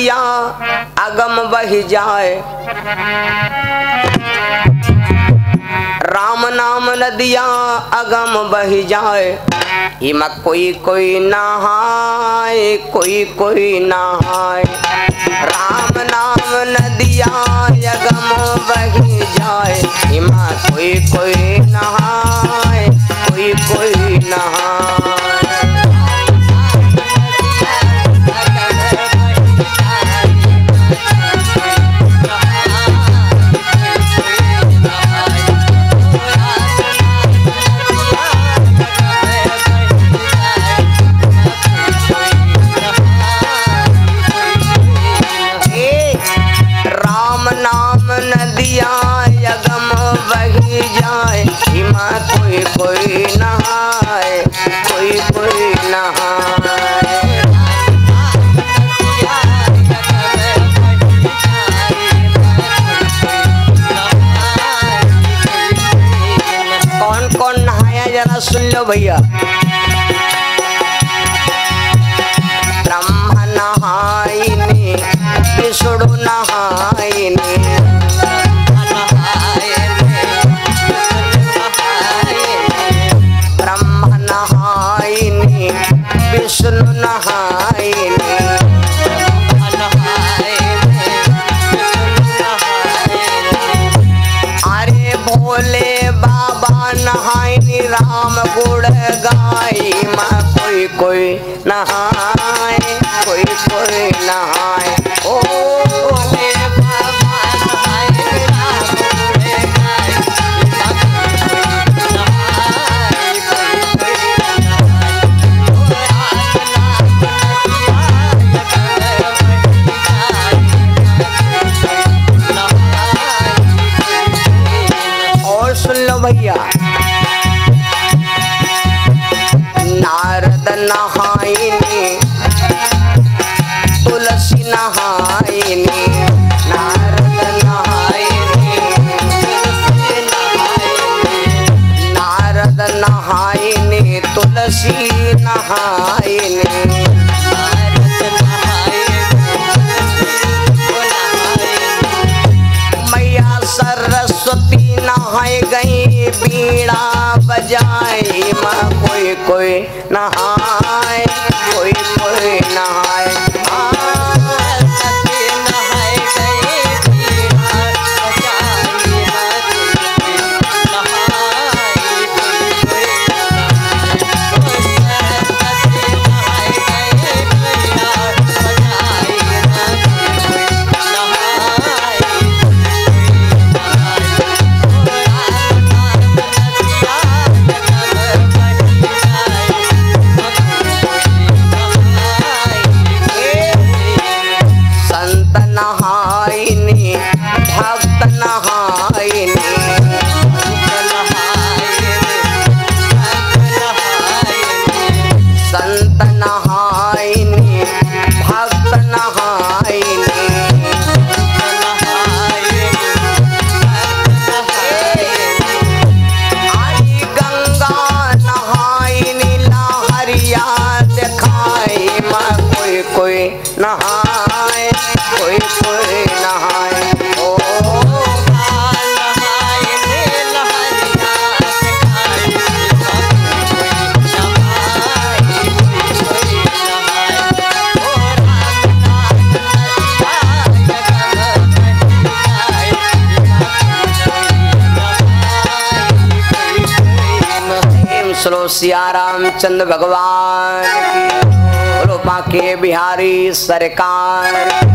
नदिया अगम बह जाए, राम नाम नदिया अगम बह जाए, हिमा कोई कोई नहाए, कोई कोई नहाए। राम नाम नदिया अगम बह जाए, हिमा कोई कोई नहाए, कोई कोई नहाए। नदिया अगम बही जाए, हिमा कोई कोई नहाए, कोई कोई नहाए। कौन कौन नहाया जरा सुन लो भैया। ब्रह्मा नहाइने, विष्णु नहाइने, विष्णु नहाइने, अरे भोले बाबा नहाइने, राम गुण गाई, माँ कोई कोई नहाए, कोई कोई नहाए। ओ भोले बाबा नहाइने, राम गुण गाई, भैया। नारद नहाइने, तुलसी नहाइने, नारद नहाइने, नारद नहाइने, तुलसी नहाइने, मैया सरस्वती नहाए गई, बीड़ा बजाए, माँ कोई कोई नहाए, कोई कोई नहाए। कोई नहाए, कोई कोई नहाए। ओ श्री सिया रामचंद्र भगवान की, बांके बिहारी सरकार।